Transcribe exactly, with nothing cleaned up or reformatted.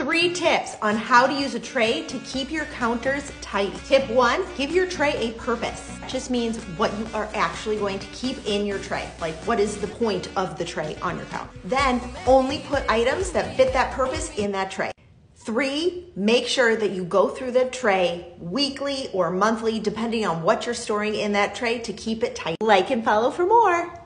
Three tips on how to use a tray to keep your counters tidy. Tip one, give your tray a purpose. It just means what you are actually going to keep in your tray. Like, what is the point of the tray on your counter? Then only put items that fit that purpose in that tray. Three, make sure that you go through the tray weekly or monthly, depending on what you're storing in that tray, to keep it tight. Like and follow for more.